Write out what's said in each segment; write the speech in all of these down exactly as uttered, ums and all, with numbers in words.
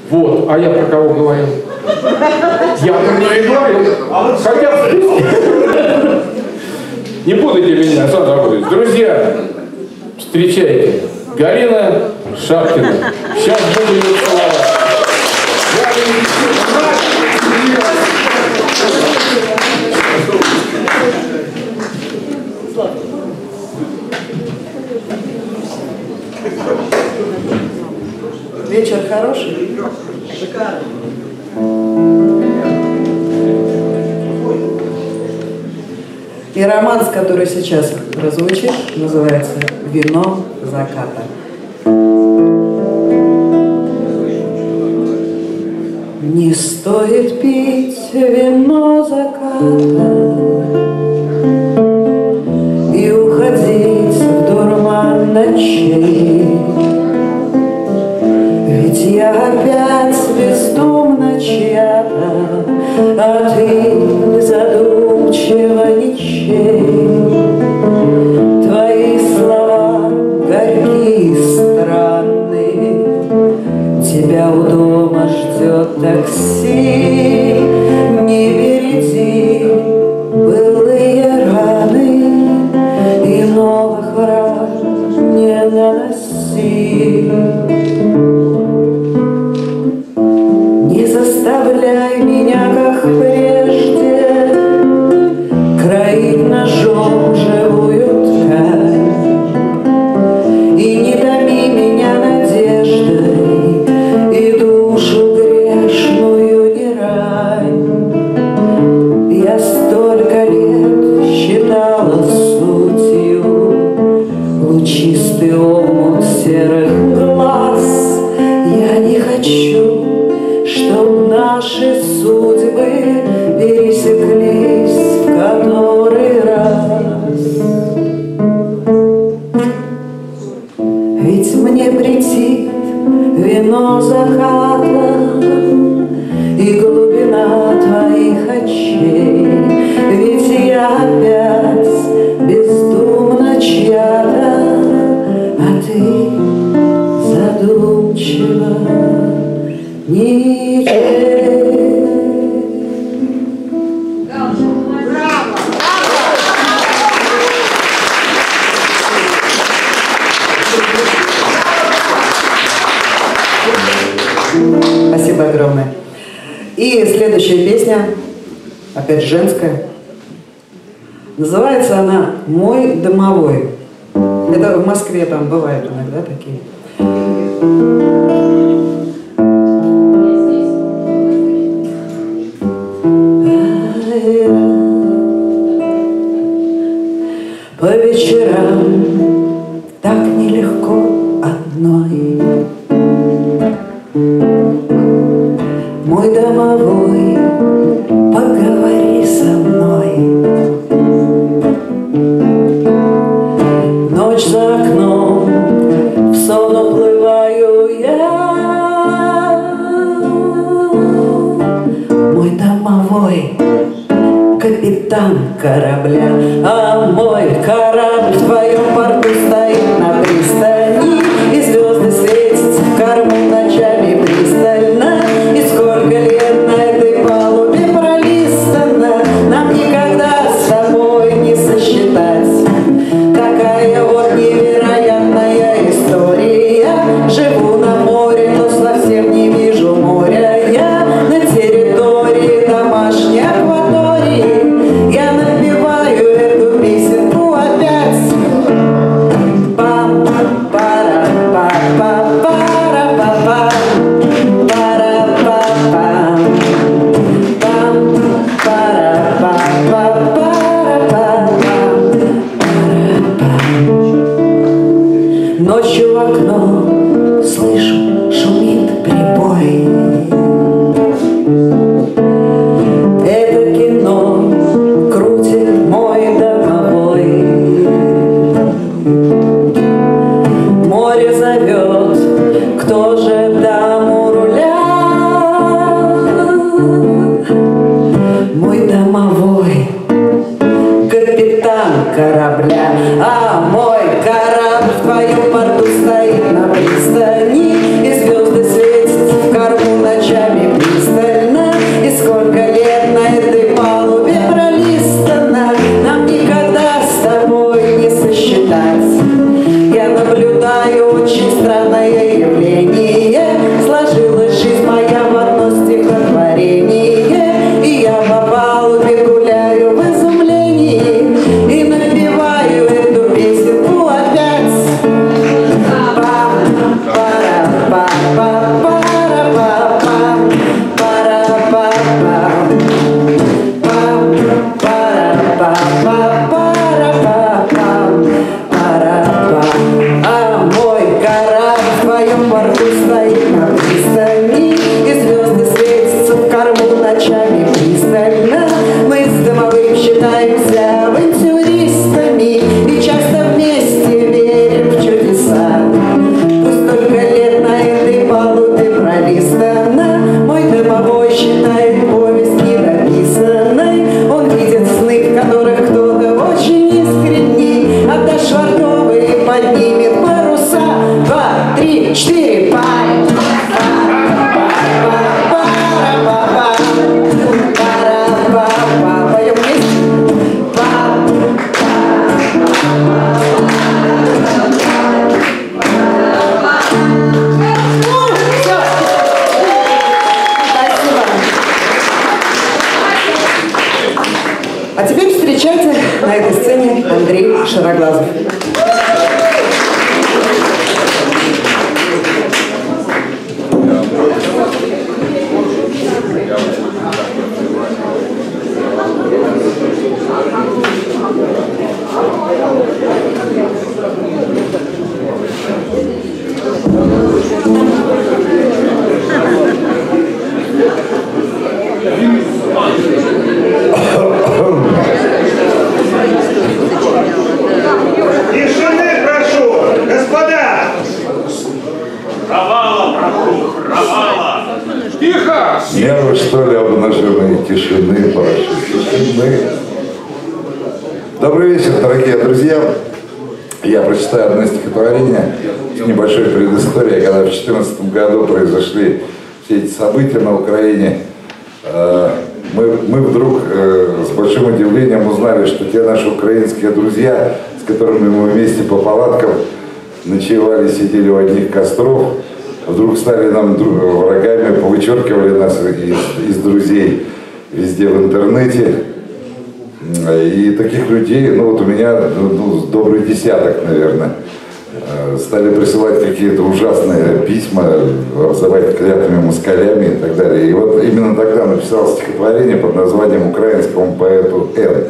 Вот, а я про кого говорил? Я про нее и говорил. Хотя в списке. Не путайте меня, Александр Абрамович. Друзья, встречайте. Галина Шапкина. Сейчас буду ее целовать. Вечер хороший? Шикарно. И романс, который сейчас прозвучит, называется «Вино заката». Не стоит пить вино заката и уходить в дурман ночей. Ведь я опять бездумно чья-то, а ты задумчиво ничей. Твои слова горькие, странные, тебя у дома ждет такси. Не береги былые раны и новых ран не наноси. Не заставляй меня, как прежде, кроить ножом живую ткань. И не томи меня надеждой, и душу грешную не рань. Я столько лет считала сутью лучистый омут серых глаз. Я не хочу, чтоб наши судьбы пересеклись в который раз. Ведь мне претит вино заката и глубина твоих очей. Ведь я опять бездумно чья-то, а ты задумчиво ничей. Спасибо огромное. И следующая песня, опять женская. Называется она «Мой домовой». Это в Москве там бывают иногда такие. По вечерам так нелегко одной. Мой домовой, поговори со мной. Ночь за окном, в сон уплываю я. Мой домовой, капитан корабля, а мой корабль в твоем порту стоит на пристани, и звезды светят в корму ночами пристально. И сколько лет на этой палубе пролистано, нам никогда с тобой не сосчитать. Такая вот невероятная история. Живу на море, но совсем не вижу моря. Я на территории домашней акватории. Я напеваю эту песенку опять. Широглазов. Нервы, что ли, обнаженные тишины, парашют тишины. Добрый вечер, дорогие друзья. Я прочитаю одно стихотворение с небольшой предысторией, когда в две тысячи четырнадцатом году произошли все эти события на Украине. Мы, мы вдруг с большим удивлением узнали, что те наши украинские друзья, с которыми мы вместе по палаткам ночевали, сидели у одних костров, вдруг стали нам врагами, повычеркивали нас из, из друзей везде в интернете. И таких людей, ну вот у меня ну, добрый десяток, наверное, стали присылать какие-то ужасные письма, обзывать клятвами москалями и так далее. И вот именно тогда написал стихотворение под названием украинскому поэту Н.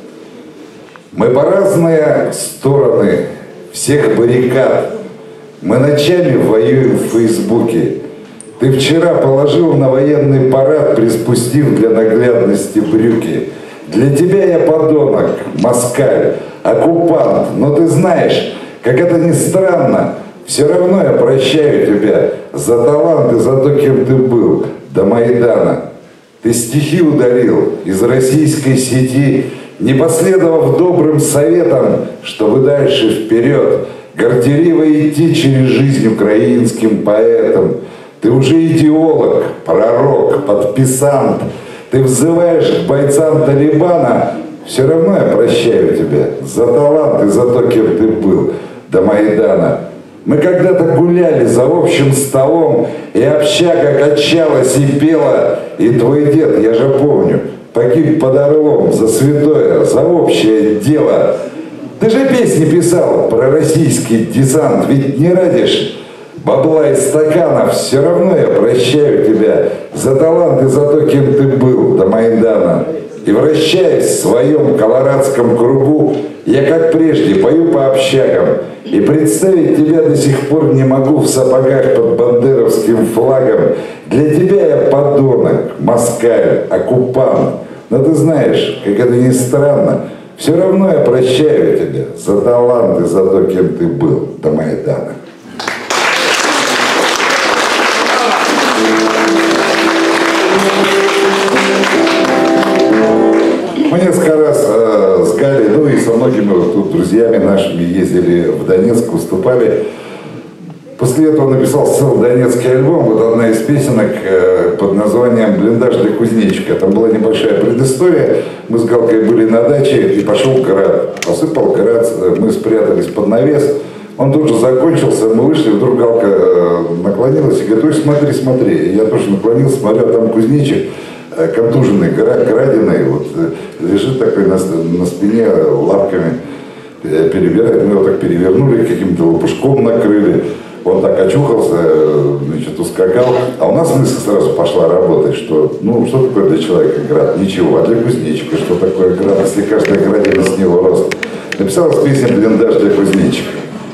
Мы по разные стороны всех баррикад, мы ночами воюем в Фейсбуке. Ты вчера положил на военный парад, приспустив для наглядности брюки. Для тебя я подонок, москаль, оккупант, но ты знаешь, как это ни странно, все равно я прощаю тебя за талант и за то, кем ты был, до Майдана. Ты стихи ударил из российской сети, не последовав добрым советам, чтобы дальше вперед горделиво идти через жизнь украинским поэтам. Ты уже идеолог, пророк, подписант. Ты взываешь к бойцам Талибана, все равно я прощаю тебя за талант и за то, кем ты был, до Майдана. Мы когда-то гуляли за общим столом, и общага качалась и пела, и твой дед, я же помню, погиб под Орлом за святое, за общее дело. Ты же песни писал про российский десант, ведь не радишь бабла из стаканов, все равно я прощаю тебя за талант и за то, кем ты был, до Майдана. И вращаясь в своем колорадском кругу, я как прежде пою по общагам, и представить тебя до сих пор не могу в сапогах под бандеровским флагом. Для тебя я подонок, москаль, оккупант, но ты знаешь, как это ни странно, все равно я прощаю тебя за талант и за то, кем ты был, до Майдана. Мы несколько раз э, с Галей, ну и со многими вот тут друзьями нашими ездили в Донецк, выступали. После этого написал целый донецкий альбом. Вот одна из песенок э, под названием «Блиндаж для кузнечика». Там была небольшая предыстория. Мы с Галкой были на даче, и пошел град. Посыпал град, мы спрятались под навес. Он тут же закончился, мы вышли, вдруг Галка э, наклонилась и говорит: ой, смотри, смотри. И я тоже наклонился, смотрю, а там кузнечик, э, контуженный, краденый, вот, э, лежит такой на, на спине, лапками э, перебирает. Мы его так перевернули, каким-то лопушком накрыли. Он так очухался, значит, ускакал. А у нас мысль сразу пошла работать, что, ну, что такое для человека град? Ничего. А для кузнечика что такое град, если каждая градина с него рост? Написалась песня «Блиндаж для кузнечика».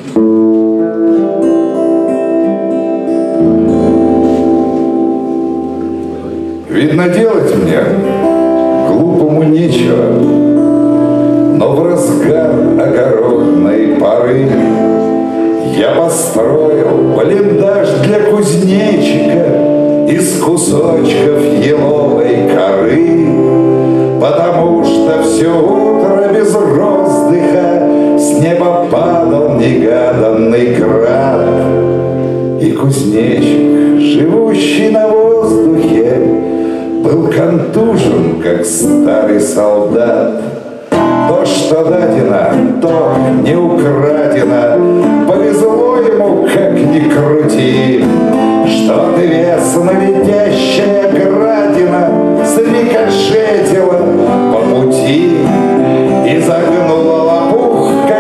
Видно, делать мне глупому нечего, но в разгар огородной поры я построил блиндаж для кузнечика из кусочков еловой коры, потому что все утро без роздыха с неба падал негаданный град. И кузнечик, живущий на воздухе, был контужен, как старый солдат. То, что дадено, то не украдено, повезло ему, как ни крути. Что ты весно летящая градина срикошетила по пути и загнула лопух, как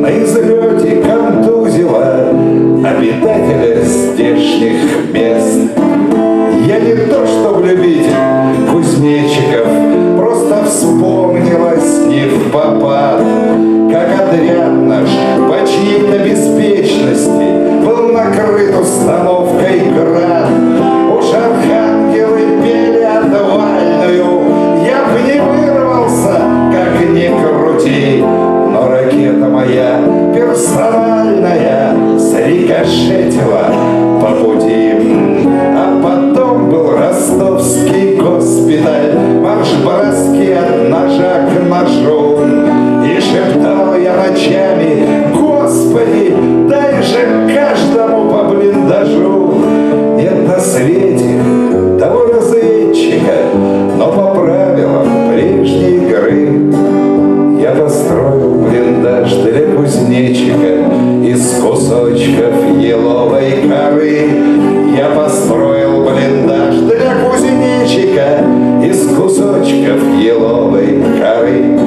на излете контузила обитателя здешних мест. Я не то что любитель кузнечиков, просто вспомнилось не впопад, как отряд наш по чьей-то беспечности был накрыт установкой «Град». Уж архангелы пели отвальную, я б не вырвался, как ни крути, но ракета моя персональная срикошетила по пути. А потом был ростовский госпиталь, марш-броски от ножа к ножу. И шептал я ночами: Господи, дай же каждому по блиндажу. Нет на свете того разведчика, но по правилам прежней игры я построил блиндаж для кузнечика из кусочков еловой коры. Я построил блиндаж для кузнечика из кусочков еловой коры.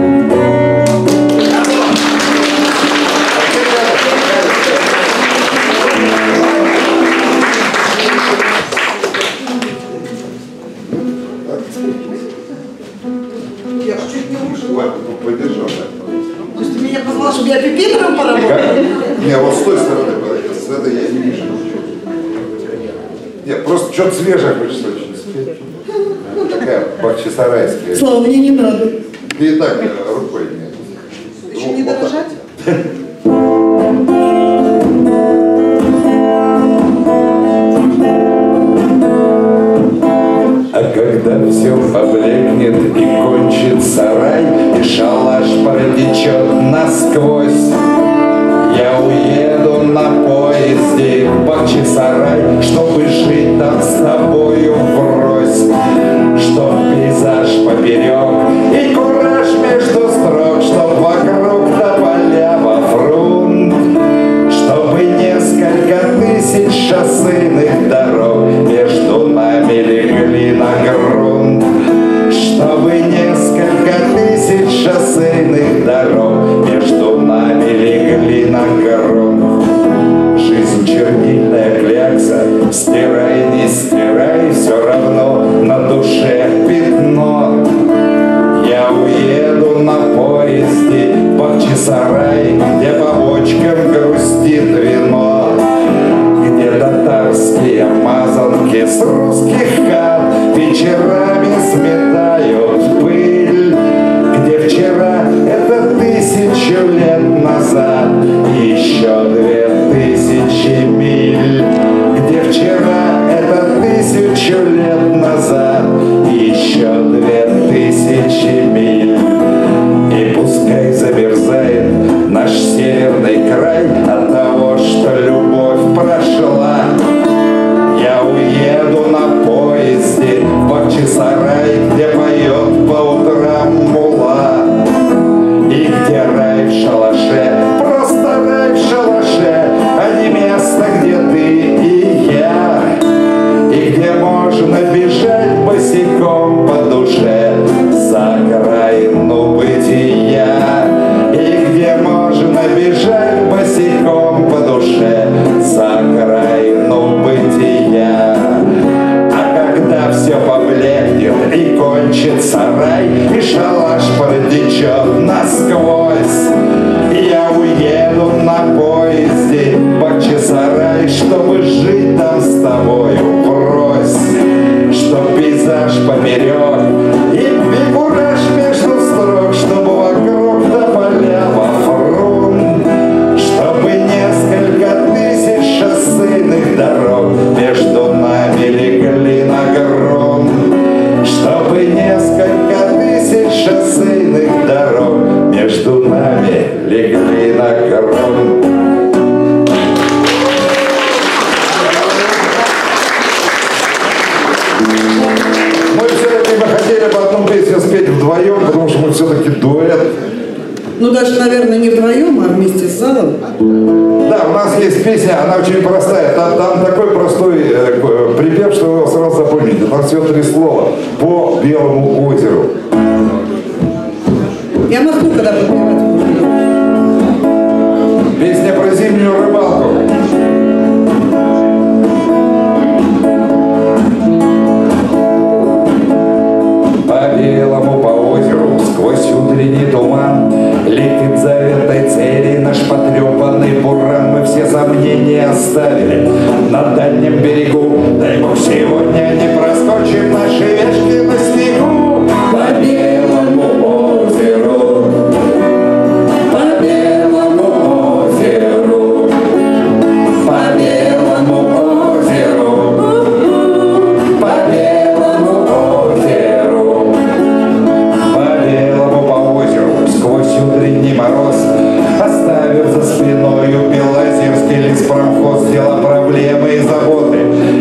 Я чуть не ушла. Подержал. То есть ты меня позвала, чтобы я пипитером поработала? Не, вот с той стороны, с этой я не вижу. Нет, просто что-то свежее хочется очень спеть. Такая бахчисарайская. Слава, мне не надо. Ты и так рукой не... Еще не дорожать? А когда все поблекнет и кончится рай, и шалаш протечет насквозь, я уеду на поезде в Бахчисарай, чтобы жить там с тобою врозь. Чтоб пейзаж поперек и кураж между строк, чтоб вокруг тополя во фрунт, чтобы несколько тысяч шоссейных дорог между нами легли на грунт. Чтобы несколько тысяч шоссейных дорог между нами легли на грунт. Жизнь чернильная клякса, стирай, не стирай, все равно на душе пятно. Я уеду на поезде в Бахчисарай, где по бочкам грустит вино, где татарские мазанки с русских хат вечерами сметают пыль, где вчера, это тысячу лет назад, еще две тысячи миль, где вчера, это тысячу лет назад, еще две тысячи миль. И пускай замерзает наш северный край от того, что любовь прошла, я уеду на поезде в Бахчисарай, где поет по утрам мула, и где рай в шалаше, просто рай в шалаше, а не место, где ты и я, и где можно бежать босиком по душе за окраину бытия, и где можно бежать босиком по душе за окраину бытия. А когда все поблекнет и кончится рай, и шалаш протечет насквозь, я уеду на поезде в Бахчисарай, чтобы жить там с тобою врозь. Чтоб пейзаж поперек и, и кураж между строк, чтобы вокруг тополя во фрунт, чтобы несколько тысяч шоссейных дорог между нами легли на грунт, чтобы несколько тысяч шоссейных дорог между нами легли на грунт. Мы все-таки хотели бы одну песню спеть вдвоем, потому что мы все-таки дуэт. Ну, даже, наверное, не вдвоем, а вместе с залом. Да, у нас есть песня, она очень простая. Там, там такой простой э, припев, что вы его сразу запомните. Там всего три слова. По Белому озеру. Я махну, когда подпевать буду. поставили на дальнем берегу. Дай Бог, сегодня не проскочим наши вешки на снегу. По белому озеру, по белому озеру, по белому озеру, по белому озеру, по белому по озеру, сквозь утренний мороз, оставив за спиною Белозерский леспромхоз, дела, проблемы и заботы.